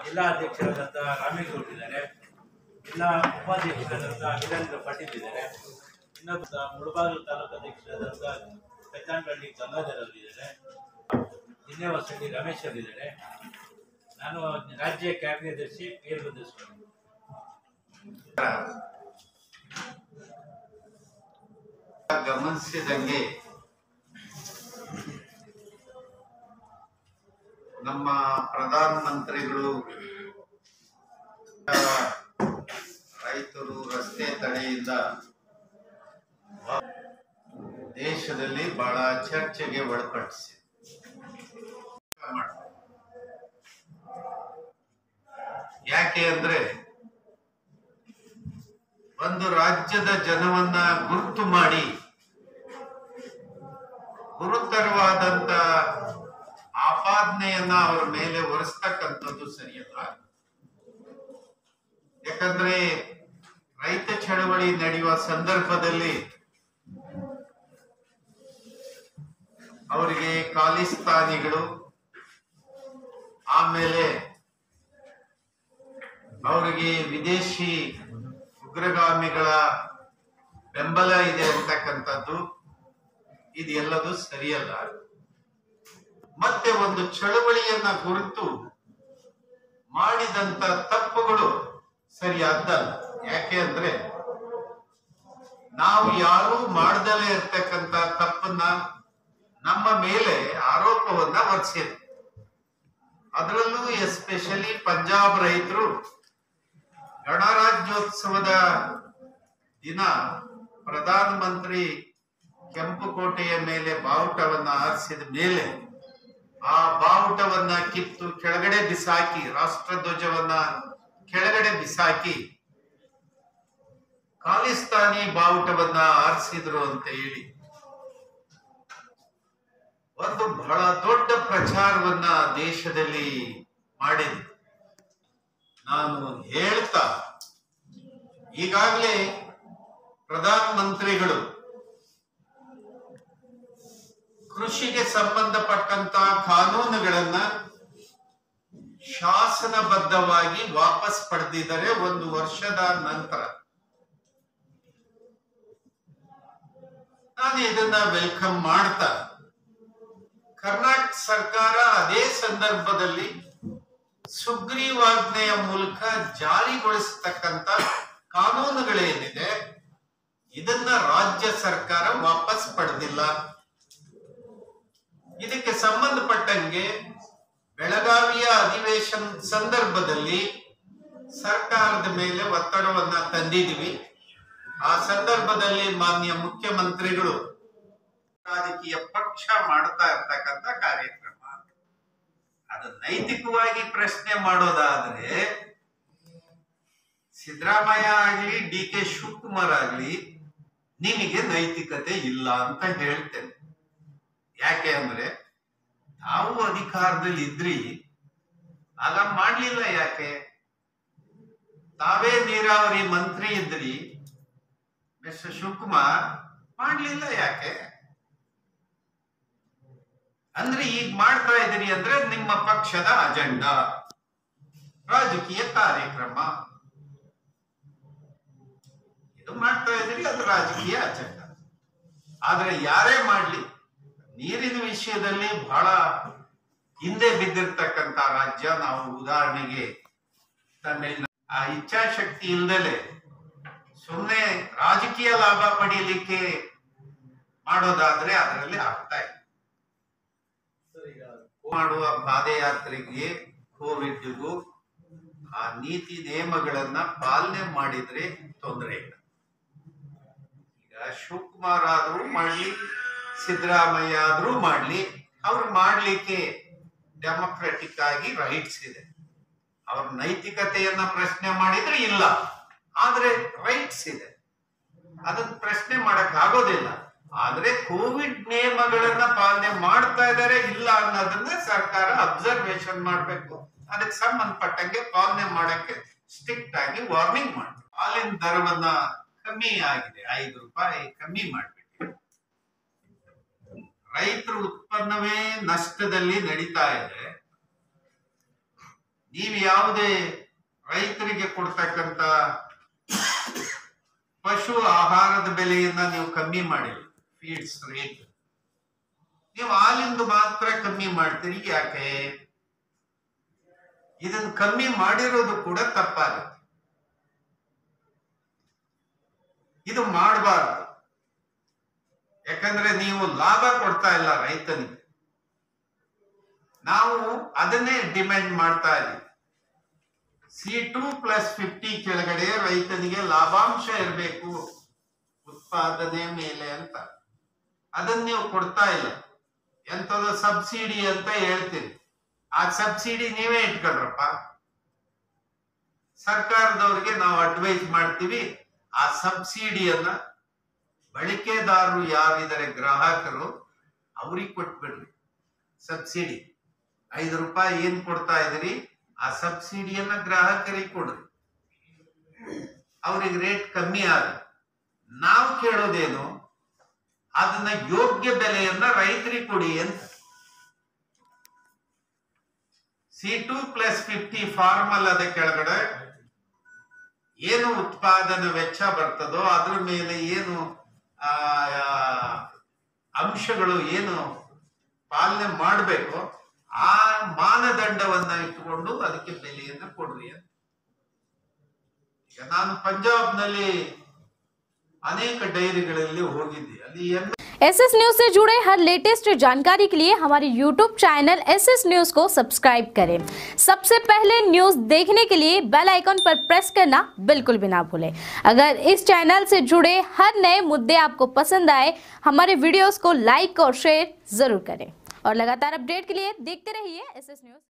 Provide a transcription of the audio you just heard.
ಜಿಲ್ಲಾ ಅಧ್ಯಕ್ಷರಾದಂತಹ ರಾಮೇಗೌಡ ಇದ್ದಾರೆ, ಜಿಲ್ಲಾ ಉಪಾಧ್ಯಕ್ಷರಾದಂತಹ ವೀರೇಂದ್ರ ಪಾಟೀಲ್ ಇದ್ದಾರೆ, ಇನ್ನೊಬ್ಬ ಮುಳಬಾಗಿಲು ತಾಲೂಕು ಅಧ್ಯಕ್ಷರಾದಂತಹ ಕಚ್ಚಾನಹಳ್ಳಿ ಗಂಗಾಧರ್ ಅವರಿದ್ದಾರೆ, ಜಿಲ್ಲೆ ಹೊಸಳ್ಳಿ ರಮೇಶ್ ಅವರಿದ್ದಾರೆ. ನಾನು ರಾಜ್ಯ ಕಾರ್ಯದರ್ಶಿ ವೀರಭದ್ರಸ್ವಾಮಿ. ಗಮನಿಸಿದಂಗೆ ನಮ್ಮ ಪ್ರಧಾನಮಂತ್ರಿಗಳು ರೈತರು ರಸ್ತೆ ತಡೆಯಿಂದ ದೇಶದಲ್ಲಿ ಬಹಳ ಚರ್ಚೆಗೆ ಒಳಪಡಿಸಿ ಯಾಕೆ ಅಂದ್ರೆ ಒಂದು ರಾಜ್ಯದ ಜನವನ್ನ ಗುರುತು ಮಾಡಿ ಗುರುತರವಾದಂತ ಆಪಾದನೆಯನ್ನ ಅವರ ಮೇಲೆ ಹೊರಿಸ್ತಕ್ಕಂಥದ್ದು ಸರಿಯಲ್ಲ. ಯಾಕಂದ್ರೆ ರೈತ ಚಳವಳಿ ನಡೆಯುವ ಸಂದರ್ಭದಲ್ಲಿ ಅವರಿಗೆ ಖಾಲಿಸ್ತಾನಿಗಳು, ಆಮೇಲೆ ಅವರಿಗೆ ವಿದೇಶಿ ಉಗ್ರಗಾಮಿಗಳ ಬೆಂಬಲ ಇದೆ ಅಂತಕ್ಕಂಥದ್ದು ಇದೆಲ್ಲದು ಸರಿಯಲ್ಲ. ಮತ್ತೆ ಒಂದು ಚಳವಳಿಯನ್ನ ಕುರಿತು ಮಾಡಿದಂತ ತಪ್ಪುಗಳು ಸರಿಯಾದ್ದಲ್ಲ. ಯಾಕೆ ಅಂದ್ರೆ ನಾವು ಯಾರೂ ಮಾಡ್ದಲೇ ಇರ್ತಕ್ಕಂಥ ತಪ್ಪನ್ನ ನಮ್ಮ ಮೇಲೆ ಆರೋಪವನ್ನ ಹೊರಿಸಿದೆ. ಅದರಲ್ಲೂ ಎಸ್ಪೆಷಲಿ ಪಂಜಾಬ್ ರೈತರು ಗಣರಾಜ್ಯೋತ್ಸವದ ದಿನ ಪ್ರಧಾನಮಂತ್ರಿ ಕೆಂಪುಕೋಟೆಯ ಮೇಲೆ ಬಾವುಟವನ್ನ ಹಾರಿಸಿದ ಮೇಲೆ ಆ ಬಾವುಟವನ್ನ ಕಿತ್ತು ಕೆಳಗಡೆ ಬಿಸಾಕಿ, ರಾಷ್ಟ್ರಧ್ವಜವನ್ನ ಕೆಳಗಡೆ ಬಿಸಾಕಿ ಖಾಲಿಸ್ತಾನಿ ಬಾವುಟವನ್ನ ಹಾರಿಸಿದ್ರು ಅಂತ ಹೇಳಿ ಒಂದು ಬಹಳ ದೊಡ್ಡ ಪ್ರಚಾರವನ್ನ ದೇಶದಲ್ಲಿ ಮಾಡಿದ್ರು. ನಾನು ಹೇಳ್ತಾ ಈಗಾಗಲೇ ಪ್ರಧಾನಮಂತ್ರಿಗಳು ಕೃಷಿಗೆ ಸಂಬಂಧಪಟ್ಟಂತ ಕಾನೂನುಗಳನ್ನ ಶಾಸನಬದ್ಧವಾಗಿ ವಾಪಸ್ ಪಡೆದಿದ್ದಾರೆ 1 ವರ್ಷದ ನಂತರ. ನಾನು ಇದನ್ನ ವೆಲ್ಕಮ್ ಮಾಡ್ತಾ, ಕರ್ನಾಟಕ ಸರ್ಕಾರ ಅದೇ ಸಂದರ್ಭದಲ್ಲಿ ಸುಗ್ರೀವಾಜ್ಞೆಯ ಮೂಲಕ ಜಾರಿಗೊಳಿಸತಕ್ಕಂತ ಕಾನೂನುಗಳೇನಿದೆ ಇದನ್ನ ರಾಜ್ಯ ಸರ್ಕಾರ ವಾಪಸ್ ಪಡೆದಿಲ್ಲ. ಇದಕ್ಕೆ ಸಂಬಂಧಪಟ್ಟಂಗೆ ಬೆಳಗಾವಿಯ ಅಧಿವೇಶನ ಸಂದರ್ಭದಲ್ಲಿ ಸರ್ಕಾರದ ಮೇಲೆ ಒತ್ತಡವನ್ನ ತಂದಿದ್ವಿ. ಆ ಸಂದರ್ಭದಲ್ಲಿ ಮಾನ್ಯ ಮುಖ್ಯಮಂತ್ರಿಗಳು ರಾಜಕೀಯ ಪಕ್ಷ ಮಾಡ್ತಾ ಇರ್ತಕ್ಕಂಥ ಕಾರ್ಯಕ್ರಮ ಅದು ನೈತಿಕವಾಗಿ ಪ್ರಶ್ನೆ ಮಾಡೋದಾದ್ರೆ ಸಿದ್ದರಾಮಯ್ಯ ಆಗ್ಲಿ ಡಿ.ಕೆ. ಶಿವಕುಮಾರ್ ಆಗ್ಲಿ ನಿಮಗೆ ನೈತಿಕತೆ ಇಲ್ಲ ಅಂತ ಹೇಳ್ತೇನೆ. ಯಾಕೆ ಅಂದ್ರೆ ತಾವು ಅಧಿಕಾರದಲ್ಲಿ ಇದ್ರಿ, ಆಗ ಮಾಡ್ಲಿಲ್ಲ. ಯಾಕೆ? ತಾವೇ ನೀರಾವರಿ ಮಂತ್ರಿ ಇದ್ರಿ, ಮಿಸ್ಟರ್ ಶಿವಕುಮಾರ್ ಮಾಡ್ಲಿಲ್ಲ. ಯಾಕೆ ಅಂದ್ರೆ ಈಗ ಮಾಡ್ತಾ ಇದ್ದೀರಿ ಅಂದ್ರೆ ನಿಮ್ಮ ಪಕ್ಷದ ಅಜೆಂಡಾ, ರಾಜಕೀಯ ಕಾರ್ಯಕ್ರಮ ಇದು ಮಾಡ್ತಾ ಇದ್ದೀರಿ, ಅದು ರಾಜಕೀಯ ಅಜೆಂಡಾ. ಆದ್ರೆ ಯಾರೇ ಮಾಡ್ಲಿ, ನೀರಿನ ವಿಷಯದಲ್ಲಿ ಬಹಳ ಹಿಂದೆ ಬಿದ್ದಿರ್ತಕ್ಕಂಥ ರಾಜ್ಯ. ನಾವು ಉದಾಹರಣೆಗೆ ತಮಿಳ್ನಾಡು, ಆ ಇಚ್ಛಾಶಕ್ತಿ ಇಲ್ದಲೆ ಸುಮ್ಮನೆ ರಾಜಕೀಯ ಲಾಭ ಪಡೆಯಲಿಕ್ಕೆ ಮಾಡೋದಾದ್ರೆ ಅದರಲ್ಲಿ ಆಗ್ತಾ ಇದೆ. ಮಾಡುವ ಪಾದಯಾತ್ರೆಗೆ ಕೋವಿಡ್ಗೂ ಆ ನೀತಿ ನಿಯಮಗಳನ್ನ ಪಾಲನೆ ಮಾಡಿದ್ರೆ ತೊಂದರೆ ಇಲ್ಲ. ಈಗ ಶಿವಕುಮಾರ್ ಆದ್ರೂ ಮಾಡ್ಲಿ, ಸಿದ್ದರಾಮಯ್ಯ ಆದ್ರೂ ಮಾಡ್ಲಿ, ಅವ್ರು ಮಾಡ್ಲಿಕ್ಕೆ ಡೆಮೊಕ್ರೆಟಿಕ್ ಆಗಿ ರೈಟ್ಸ್ ಇದೆ. ಅವ್ರ ನೈತಿಕತೆಯನ್ನ ಪ್ರಶ್ನೆ ಮಾಡಿದ್ರೆ ಇಲ್ಲ, ಆದ್ರೆ ರೈಟ್ಸ್ ಇದೆ, ಅದನ್ನ ಪ್ರಶ್ನೆ ಮಾಡಕ್ ಆಗೋದಿಲ್ಲ. ಆದ್ರೆ ಕೋವಿಡ್ ನಿಯಮಗಳನ್ನ ಪಾಲನೆ ಮಾಡ್ತಾ ಇದಾರೆ ಇಲ್ಲ ಅನ್ನೋದನ್ನ ಸರ್ಕಾರ ಅಬ್ಸರ್ವೇಷನ್ ಮಾಡ್ಬೇಕು. ಅದಕ್ಕೆ ಸಂಬಂಧಪಟ್ಟಂಗೆ ಪಾಲನೆ ಮಾಡಕ್ಕೆ ಸ್ಟ್ರಿಕ್ಟ್ ಆಗಿ ವಾರ್ನಿಂಗ್ ಮಾಡ್ಬೇಕು. ಹಾಲಿನ ದರವನ್ನ ಕಮ್ಮಿ ಆಗಿದೆ, 5 ರೂಪಾಯಿ ಕಮ್ಮಿ ಮಾಡ್ಬಿಟ್ಟು ರೈತರ ಉತ್ಪನ್ನವೇ ನಷ್ಟದಲ್ಲಿ ನಡೀತಾ ಇದೆ. ನೀವು ಯಾವುದೇ ರೈತರಿಗೆ ಕೊಡ್ತಕ್ಕಂತ ಪಶು ಆಹಾರದ ಬೆಲೆಯನ್ನ ನೀವು ಕಮ್ಮಿ ಮಾಡಿಲ್ಲ, ಫೀಡ್ಸ್ ರೇಟ್ ನೀವು ಹಾಲಿಂದು ಮಾತ್ರ ಕಮ್ಮಿ ಮಾಡ್ತೀರಿ. ಯಾಕೆ? ಇದನ್ನು ಕಮ್ಮಿ ಮಾಡಿರೋದು ಕೂಡ ತಪ್ಪಾಗುತ್ತೆ. ಇದು ಮಾಡಬಾರ್ದು. ಯಾಕಂದ್ರೆ ನೀವು ಲಾಭ ಕೊಡ್ತಾ ಇಲ್ಲ ರೈತನಿಗೆ. ನಾವು ಅದನ್ನೇ ಡಿಮ್ಯಾಂಡ್ ಮಾಡ್ತಾ ಇದ್ದೀವಿ. C2+50 ಕೆಳಗಡೆ ರೈತನಿಗೆ ಲಾಭಾಂಶ ಇರಬೇಕು ಉತ್ಪಾದನೆ ಮೇಲೆ ಅಂತ. ಅದನ್ನ ನೀವು ಕೊಡ್ತಾ ಇಲ್ಲ. ಎಂತದ ಸಬ್ಸಿಡಿ ಅಂತ ಹೇಳ್ತೀರಿ. ಆ ಸಬ್ಸಿಡಿ ನೀವೇ ಇಟ್ಕೊಳ್ರಪ್ಪ. ಸರ್ಕಾರದವ್ರಿಗೆ ನಾವು ಅಡ್ವೈಸ್ ಮಾಡ್ತೀವಿ, ಆ ಸಬ್ಸಿಡಿಯನ್ನ ಬಳಕೆದಾರರು ಯಾರಿದ್ದಾರೆ ಗ್ರಾಹಕರು ಅವ್ರಿಗೆ ಕೊಟ್ಬಿಡ್ರಿ. ಸಬ್ಸಿಡಿ 5 ರೂಪಾಯಿ ಏನ್ ಕೊಡ್ತಾ ಇದ್ರಿ, ಆ ಸಬ್ಸಿಡಿಯನ್ನ ಗ್ರಾಹಕರಿಗೆ ಕೊಡ್ರಿ. ಅವ್ರಿಗೆ ರೇಟ್ ಕಮ್ಮಿ ಆಗ. ನಾವು ಕೇಳೋದೇನು, ಅದನ್ನ ಯೋಗ್ಯ ಬೆಲೆಯನ್ನ ರೈತರಿಗೆ ಕೊಡಿ ಅಂತ. C2+50 ಫಾರ್ಮಲ್ ಅದ ಕೆಳಗಡೆ ಏನು ಉತ್ಪಾದನಾ ವೆಚ್ಚ ಬರ್ತದೋ ಅದ್ರ ಮೇಲೆ ಏನು ಅಂಶಗಳು ಏನು ಪಾಲನೆ ಮಾಡಬೇಕು ಆ ಮಾನದಂಡವನ್ನ ಇಟ್ಟುಕೊಂಡು ಅದಕ್ಕೆ ಬೆಲೆಯನ್ನ ಕೊಡ್ರಿ ಅಂತ. ಈಗ ನಾನು ಪಂಜಾಬ್ನಲ್ಲಿ अनेक ಡೈರಿಗಳಲ್ಲಿ ಹೋಗಿದ್ದೆ. ಅಲ್ಲಿ SS न्यूज से जुड़े हर लेटेस्ट जानकारी के लिए हमारे YouTube चैनल SS न्यूज को सब्सक्राइब करें। सबसे पहले न्यूज देखने के लिए बेल आइकन पर प्रेस करना बिल्कुल भी ना भूलें। अगर इस चैनल से जुड़े हर नए मुद्दे आपको पसंद आए, हमारे वीडियोस को लाइक और शेयर जरूर करें और लगातार अपडेट के लिए देखते रहिए SS न्यूज।